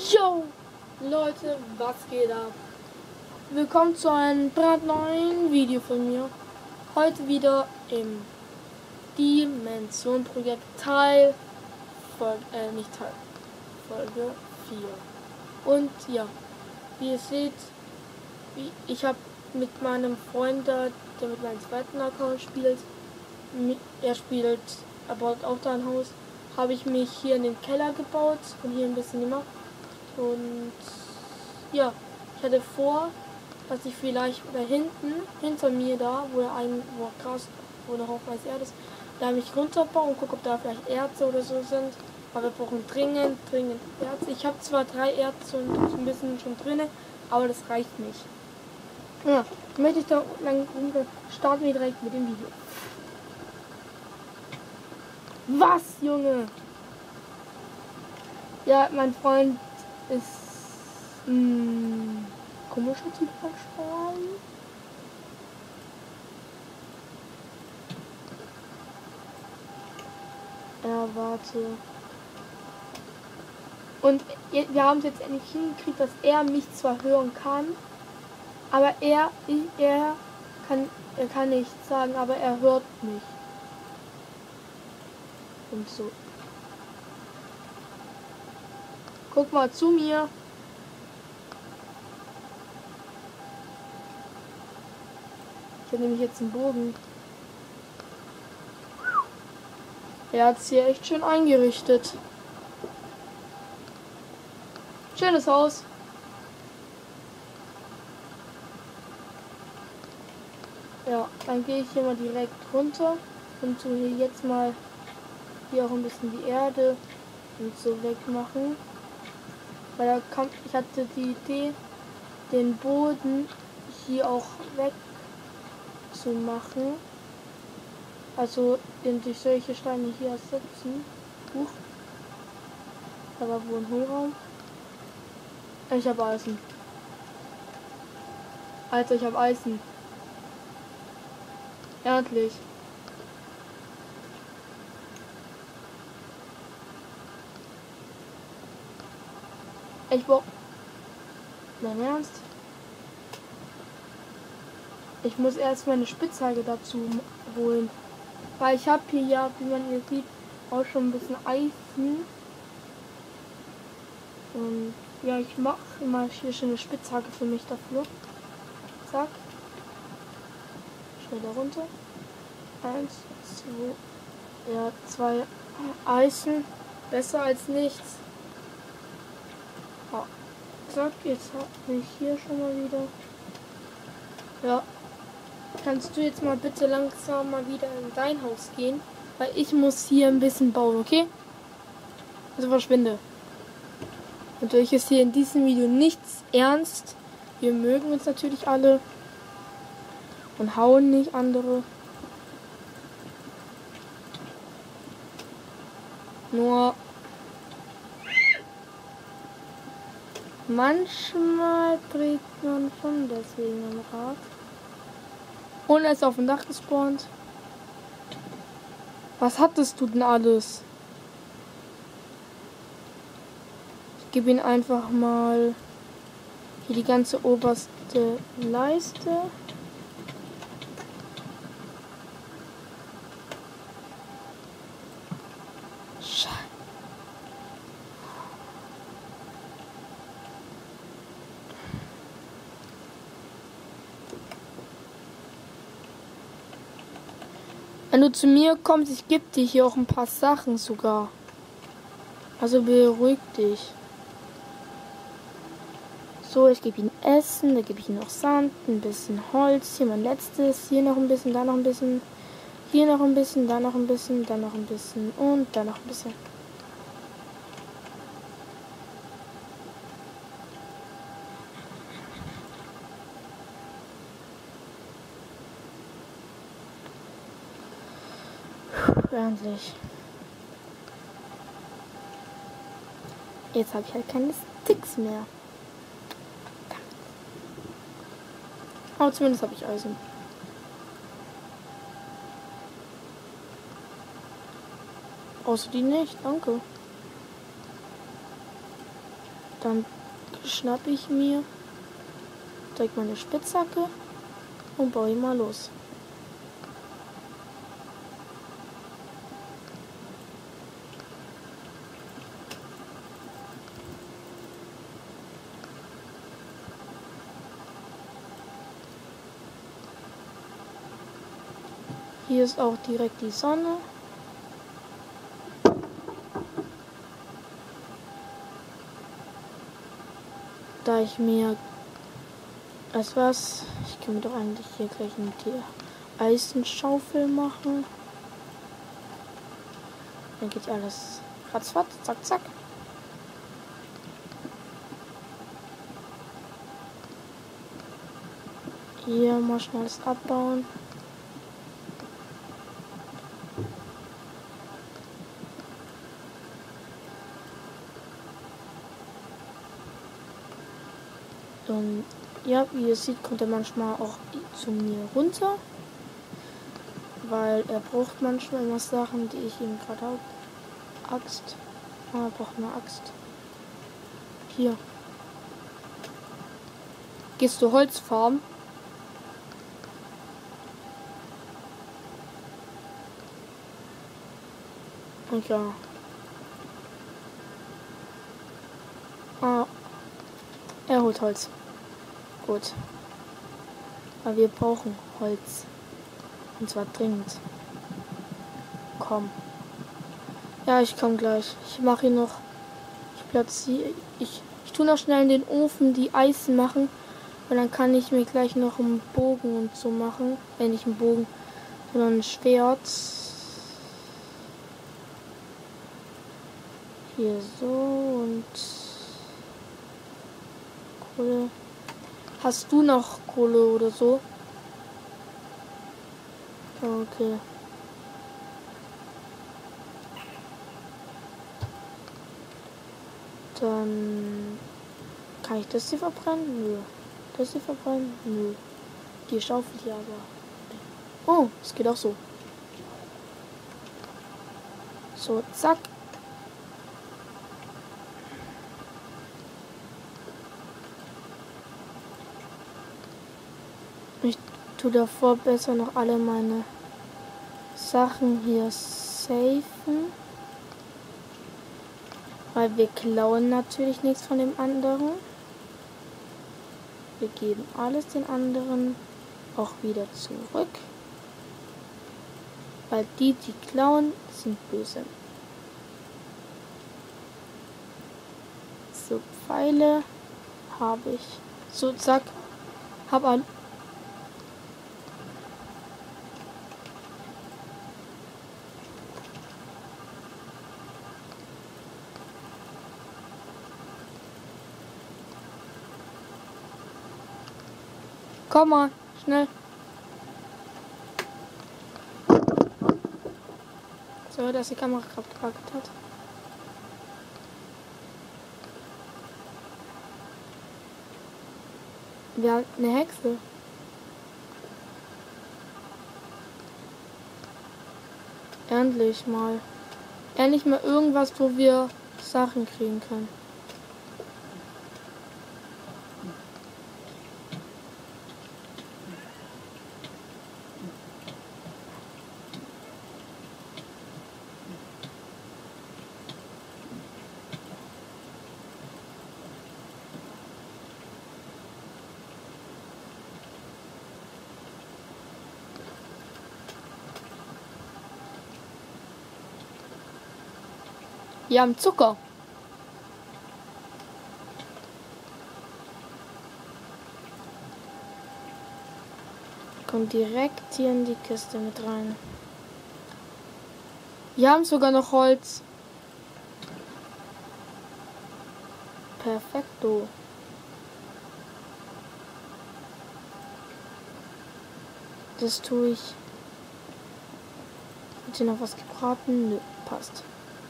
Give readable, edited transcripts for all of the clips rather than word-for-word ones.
Yo, Leute, was geht ab? Willkommen zu einem brandneuen Video von mir. Heute wieder im Dimension-Projekt Folge 4. Und ja, wie ihr seht, ich habe mit meinem Freund, der mit meinem zweiten Account spielt, er spielt About auch ein Haus, habe ich mich hier in den Keller gebaut und hier ein bisschen gemacht. Und ja, ich hatte vor, dass ich vielleicht da hinter mir da, wo noch auf weiß Erde ist, da mich runterbaue und gucke, ob da vielleicht Erze oder so sind. Aber wir brauchen dringend Erze. Ich habe zwar 3 Erze und ein bisschen schon drin, aber das reicht nicht. Ja, möchte ich da lang starten wir direkt mit dem Video. Was, Junge? Ja, mein Freund ist komischer Typ verstorben. Ja, warte. Und wir haben es jetzt endlich hingekriegt, dass er mich zwar hören kann, aber er kann nichts sagen, aber er hört mich. Und so. Guck mal zu mir. Ich habe nämlich jetzt einen Bogen. Er hat es hier echt schön eingerichtet. Schönes Haus. Ja, dann gehe ich hier mal direkt runter und so hier jetzt mal hier auch ein bisschen die Erde und so wegmachen. Weil ich hatte die Idee, den Boden hier auch weg zu machen. Also durch solche Steine hier ersetzen. Da war wohl ein Hohlraum. Ich habe Eisen. Alter, ich habe Eisen. Endlich. Ich brauch... Dein Ernst? Ich muss erst meine Spitzhacke dazu holen. Weil ich habe hier ja, wie man hier sieht, auch schon ein bisschen Eisen. Und ja, ich mache immer hier schon eine Spitzhacke für mich dafür. Zack. Schnell da runter. 1, 2. Ja, 2 Eisen. Besser als nichts. Oh. Zack, jetzt habe ich hier schon mal wieder. Ja. Kannst du jetzt mal bitte langsam mal wieder in dein Haus gehen? Weil ich muss hier ein bisschen bauen, okay? Also verschwinde. Natürlich ist hier in diesem Video nichts ernst. Wir mögen uns natürlich alle. Und hauen nicht andere. Nur manchmal dreht man schon deswegen am Rad. Und er ist auf dem Dach gespawnt. Was hattest du denn alles? Ich gebe ihm einfach mal hier die ganze oberste Leiste. Wenn du zu mir kommst, ich gebe dir hier auch ein paar Sachen sogar. Also beruhig dich. So, ich gebe ihm Essen, da gebe ich ihm noch Sand, ein bisschen Holz, hier mein letztes, hier noch ein bisschen, da noch ein bisschen, hier noch ein bisschen, da noch ein bisschen, da noch ein bisschen und da noch ein bisschen. Endlich. Jetzt habe ich halt keine Sticks mehr. Aber zumindest habe ich Eisen. Brauchst du die nicht? Danke. Dann schnappe ich mir direkt meine Spitzhacke und baue ihn mal los. Hier ist auch direkt die Sonne. Da ich mir ich kann mir doch eigentlich hier gleich eine Eisenschaufel machen. Dann geht alles ratzfatz, zack, zack. Hier mal schnell alles abbauen. Und ja, wie ihr seht, kommt er manchmal auch zu mir runter. Weil er braucht manchmal immer Sachen, die ich ihm gerade habe. Axt. Ah, er braucht eine Axt. Hier. Gehst du Holz farmen? Und ja. Ah, er holt Holz. Gut. Aber wir brauchen Holz. Und zwar dringend. Komm. Ja, ich komme gleich. Ich mache hier noch. Ich platziere. Ich tue noch schnell in den Ofen die Eisen machen. Und dann kann ich mir gleich noch einen Bogen und so machen. Nicht einen Bogen, sondern ein Schwert. Hier so und Kohle. Hast du noch Kohle oder so? Okay. Dann kann ich das hier verbrennen? Nö. Das hier verbrennen? Nö. Die Schaufel hier aber. Oh, es geht auch so. So, zack. Ich tue davor besser noch alle meine Sachen hier safen. Weil wir klauen natürlich nichts von dem anderen. Wir geben alles den anderen auch wieder zurück. Weil die klauen, sind böse. So, Pfeile habe ich. So, zack. Hab an. Komm mal, schnell. So, dass die Kamera gerade gepackt hat. Wir haben eine Hexe. Endlich mal. Endlich mal irgendwas, wo wir Sachen kriegen können. Wir haben Zucker. Kommt direkt hier in die Kiste mit rein. Wir haben sogar noch Holz. Perfekto. Das tue ich. Hat hier noch was gebraten? Nö, passt.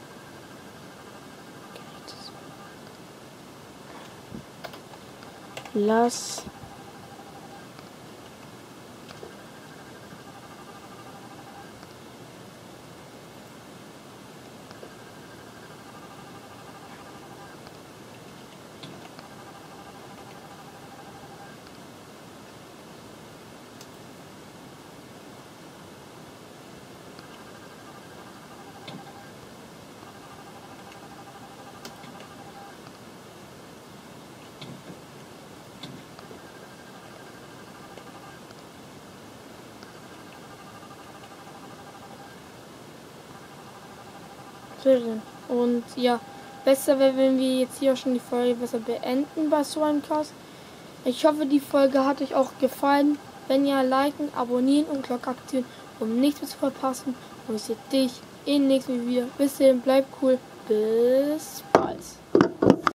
Lass. drin. Und ja, besser wäre, wenn wir jetzt hier auch schon die Folge besser beenden bei so einem Cast. Ich hoffe, die Folge hat euch auch gefallen. Wenn ja, liken, abonnieren und Glocke aktivieren, um nichts mehr zu verpassen. Und ich sehe dich im nächsten Video wieder. Bis dahin, bleibt cool. Bis bald.